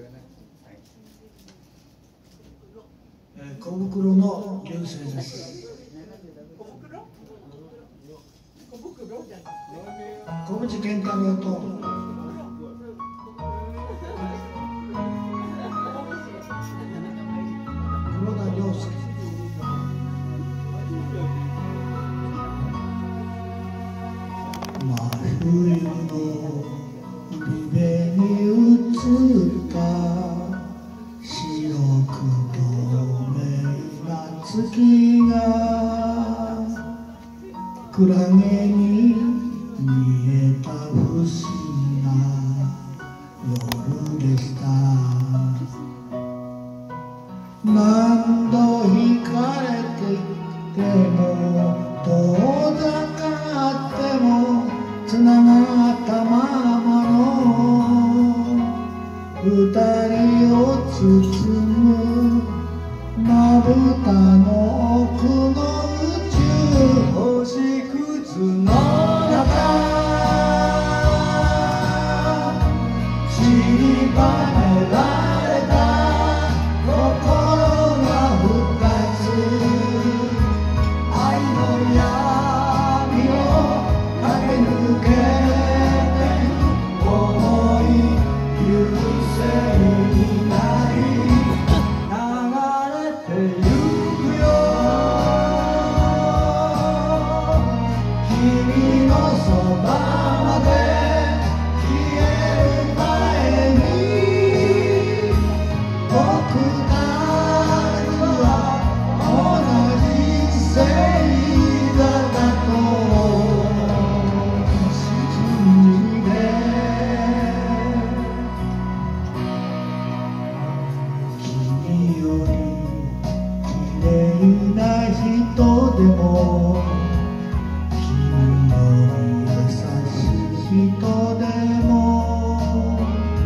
小袋の流星です。小渕健太郎と黒田良介。真冬の海辺に映った白く透明な月がクラゲに見えた不思議な夜でした。何度惹かれてきても遠ざかってもつながったままの二人を包むまぶたの奥の宇宙星屑の中散りばめられた心が二つ愛の闇を駆け抜けて思い優勢になり流れてゆくよ君のそばまで消える前に僕たちは同じ星座だと信じて君より綺麗な人でも君より優しい人でも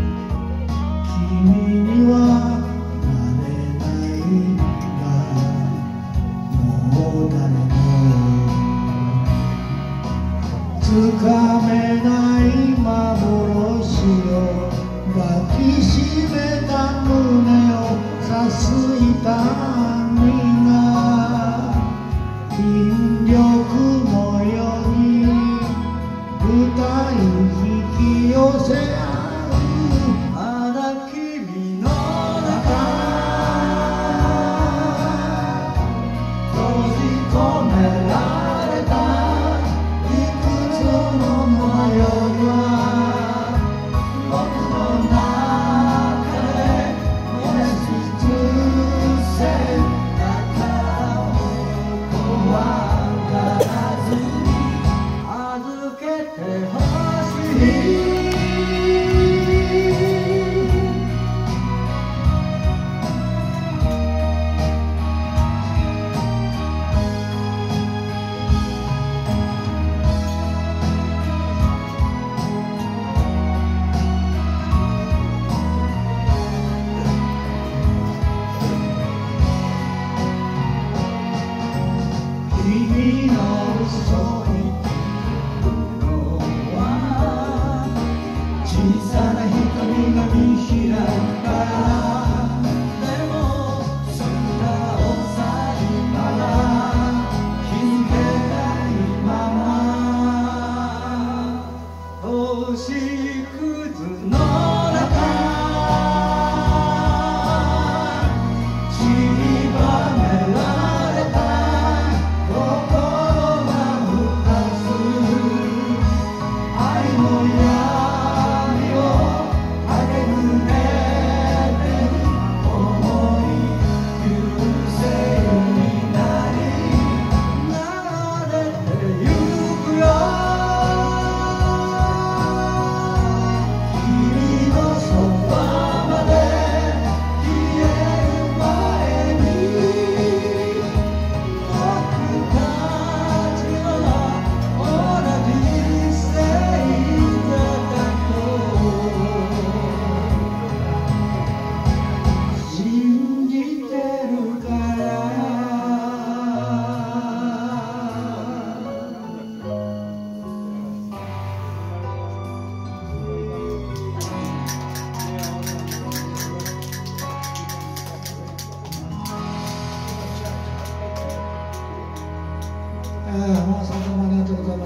君にはなれないんだ。もう誰もつかめない幻を抱きしめた胸をさす痛みが引力のように二人引き寄せ合う。まだ君の中閉じ込められたいくつの迷いは僕の中で燃やし尽くせだから怖がらずに預けてほしい。君の嘘にのは小さな瞳が見開くからでもそんなおさ今は気づけないまま星屑の中散りばめられた同じ星座本さんどうもありがとうございます。